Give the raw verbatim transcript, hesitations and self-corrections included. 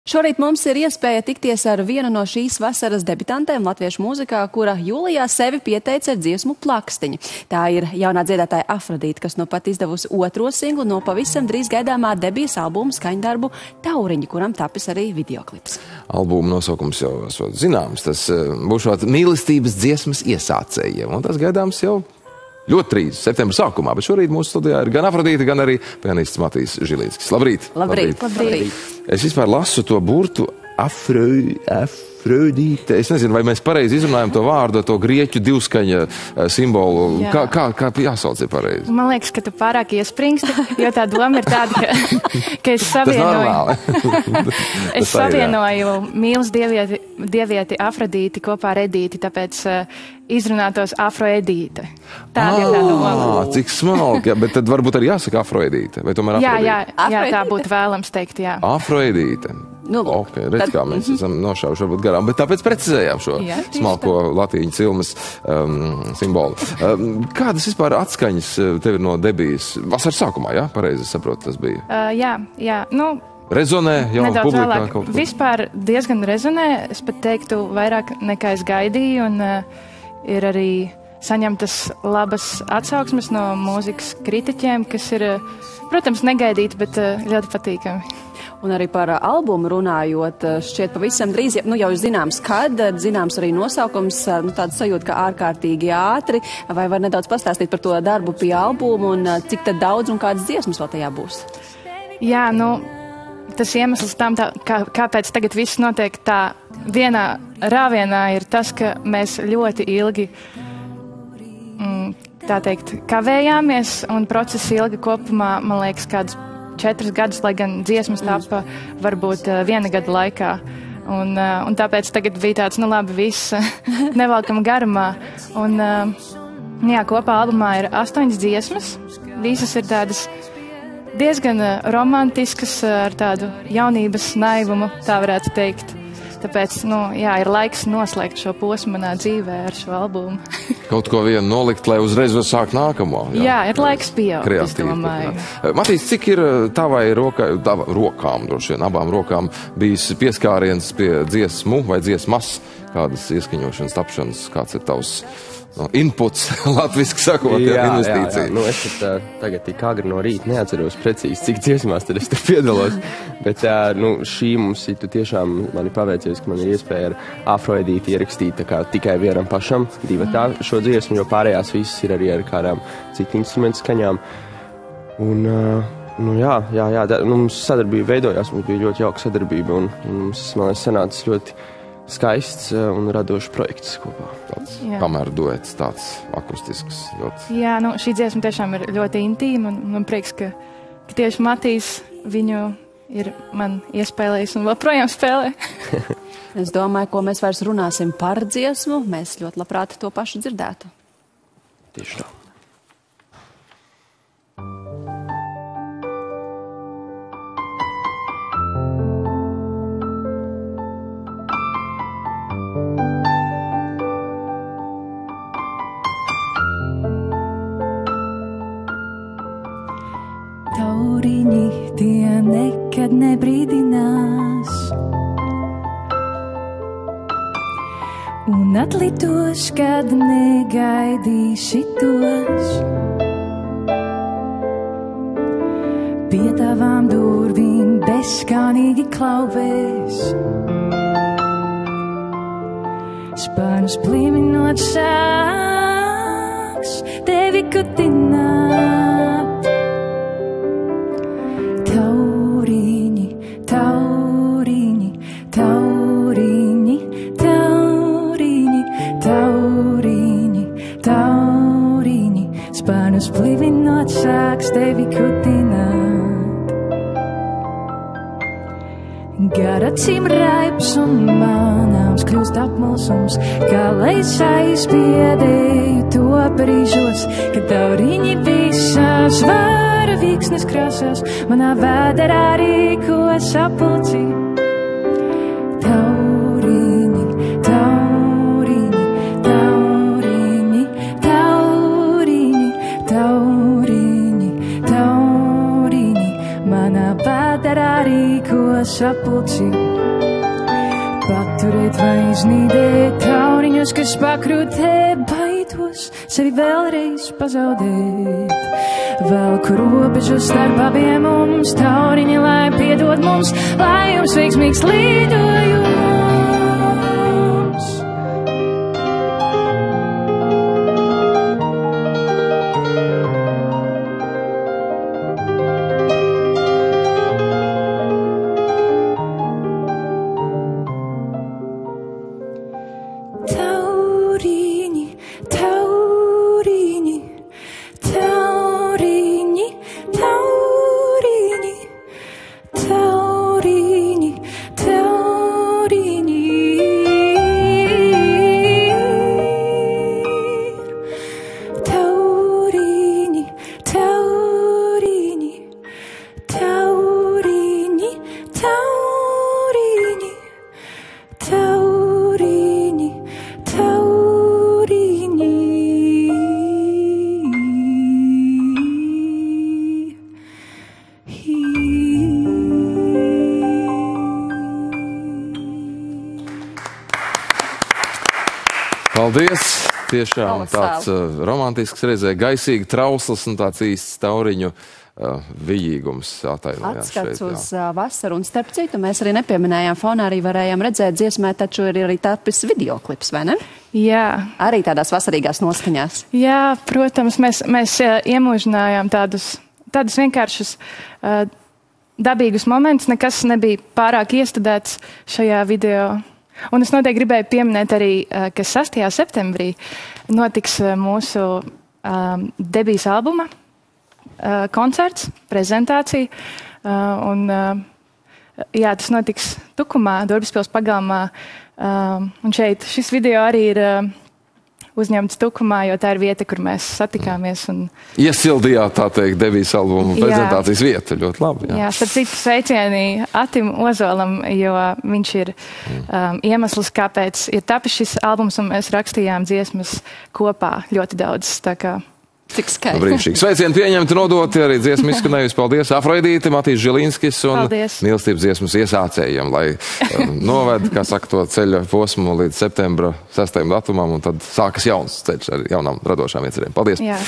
Šorīt mums ir iespēja tikties ar vienu no šīs vasaras debitantēm latviešu mūzikā, kura jūlijā sevi pieteica ar dziesmu Plakstiņi. Tā ir jaunā dziedātāja Afrodīte, kas nu pat izdevusi otro singlu no pavisam drīz gaidāmā debijas albuma skaņdarbu Tauriņi, kuram tapis arī videoklips. Albuma nosaukums jau esot zināms, tas būšot mīlestības dziesmas iesācējiem, un tas gaidāms jau ļoti drīz, septembra sākumā, bet šorīt mūsu studijā ir gan Afrodīte, gan arī pianists Matīs Žilīnskis. Labrīt! Labrīt! Labrīt! Es vispār lasu to burtu Afro, Afrodīte. Es nezinu, vai mēs pareizi izrunājam to vārdu, to grieķu divskaņa simbolu. Jā. Kā, kā, kā jāsauc ir pareizi? Man liekas, ka tu pārāk iespringsti, jo tā doma ir tāda, ka, ka es savienoju, es savienoju mīlas dievieti, dievieti Afrodīti kopā ar Edīti, tāpēc uh, izrunātos Afroedīte. Tāda ir tā doma. Cik smalki, bet tad varbūt arī jāsaka Afroedīte, vai tomēr Afrodīte? Jā, jā, jā, tā būtu vēlams teikt, jā. Afroedīte. Nu, ok, redz, kā mēs esam nošauši varbūt garām, bet tāpēc precizējām šo jā, smalko latīņu cilmes um, simbolu. Um, kādas vispār atskaņas tev ir no debijas? Vasaras sākumā, jā? Pareizi saprotu, tas bija? Uh, jā, jā, nu... Rezonē jau publikā vēlāk. Kaut ko? Vispār diezgan rezonē, es pat teiktu vairāk nekā es gaidīju, un uh, ir arī saņemtas labas atsauksmes no mūzikas kritiķiem, kas ir, uh, protams, negaidīti, bet uh, ļoti patīkami. Un arī par albumu runājot, šķiet pavisam drīz, nu jau zināms, kad, zināms arī nosaukums, nu tāds sajūta, ka ārkārtīgi ātri, vai var nedaudz pastāstīt par to darbu pie albumu un cik tad daudz un kādas dziesmas vēl tajā būs? Jā, nu, tas iemesls tam, tā, kā, kāpēc tagad viss notiek tā vienā rāvienā, ir tas, ka mēs ļoti ilgi, mm, tā teikt, kavējāmies, un process ilga kopumā, man liekas, kādas četras gadus, lai gan dziesmas tapa varbūt uh, viena gada laikā. Un, uh, un tāpēc tagad bija tāds, nu labi, viss nevalkam garumā. Un uh, jā, kopā albumā ir astoņas dziesmas. Visas ir tādas diezgan uh, romantiskas, uh, ar tādu jaunības naivumu, tā varētu teikt. Tāpēc, nu, jā, ir laiks noslēgt šo posmu manā dzīvē ar šo albumu. Kaut ko vienu nolikt, lai uzreiz var sākt nākamo. Jā, jā ir laiks pieaugt, es domāju. Matīs, cik ir tavai rokai, tava, rokām, droši vien, abām rokām bijis pieskāriens pie dziesmu vai dziesmas, kādas ieskaņošanas, tapšanas, kāds ir tavs no, inputs, latviski sakot, jā, investīcija? Jā, jā. Nu, es pat uh, tagad tik agri no rīta neatceros precīzi, cik dziesmās tad es te piedalos. Bet uh, nu, šī mums ir tiešām mani paveicies, ka man ir iespēja ar Afroedīti ierakstīt tā kā tikai vienam pašam divatā šo dziesmu, jo pārējās visas ir arī ar kādām citu instrumentu skaņām. Un, uh, nu jā, jā, jā tā, nu, mums sadarbība veidojās, mums bija ļoti jauka sadarbība, un, un mums, man liekas, sanācis ļoti skaists un radošs projekts kopā. Tāds kameru duets, tāds akustisks. Ļoti. Jā, nu šī dziesma tiešām ir ļoti intīma, un man prieks, ka, ka tieši Matīs viņu ir man iespēlējis un vēl projām spēlē. Es domāju, ko mēs vairs runāsim par dziesmu, mēs ļoti labprāt to pašu dzirdētu. Tieši tā. Tauriņi tie nekad nebrīdinās un atlidos, kad negaidīsi tos. Pie tavām durvīm bezskanīgi klauvēs, spārnus pliminot sāks tevi kutināt. Tauriņi, tauriņi, tauriņi, tauriņi, tauriņi, tauriņi, spārnus plivinot sāks tevi kutināt. Garacīm raips un manāms kļūst apmulsums, kā lai es aizbiedēju to brīžos, kad tauriņi visās vāra vīksnes krāsās, manā vēderā rīkos sapulci. Tauriņi, tauriņi, tauriņi, tauriņi, tauriņi, tauriņi, manā vēderā rīkos sapulci. bet vai iznīdē tauriņus, kas pakrūtē, baidos sevi vēlreiz pazaudēt. Velku robežu starp abiem mums, tauriņi, lai piedod mums, lai jums veiksmīgs lidojums. Paldies! Tiešām tāds uh, romantisks reizē, gaisīgi trausls un tāds īsts tauriņu uh, vijīgums atainojās šeit. Atskats uz uh, vasaru, un starp citu, mēs arī nepieminējām fonā, arī varējām redzēt dziesmē, taču ir arī tapis videoklips, vai ne? Jā. Arī tādās vasarīgās noskaņās. Jā, protams, mēs, mēs uh, iemūžinājām tādus, tādus vienkāršus uh, dabīgus momentus, nekas nebija pārāk iestudēts šajā video. Un es noteikti gribēju pieminēt arī, ka sastajā septembrī notiks mūsu um, debijas albuma uh, koncerts, prezentācija. Uh, un, uh, jā, tas notiks Tukumā, Durbispils pagalmā. Uh, un šeit šis video arī ir uh, uzņemts Tukumā, jo tā ir vieta, kur mēs satikāmies. Un... Iesildījāt, tā teikt, debijas albumu prezentācijas vieta. Ļoti labi. Jā, jā starp citu sveicieni Atim Ozolam, jo viņš ir um, iemesls, kāpēc ir tapis šis albums, un mēs rakstījām dziesmas kopā ļoti daudz. Tā kā... Cik skaisti. Brīnišķīgi. Sveicieni pieņemti, nodoti arī dziesmu izskanējusi. Paldies Afrodīte, Matīs Žilinskis un mīlestības dziesmas iesācējiem, lai um, noved, kā saka, to ceļa posmu līdz septembra sestajam datumam, un tad sākas jauns ceļš ar jaunām radošām iecerēm. Paldies! Jā.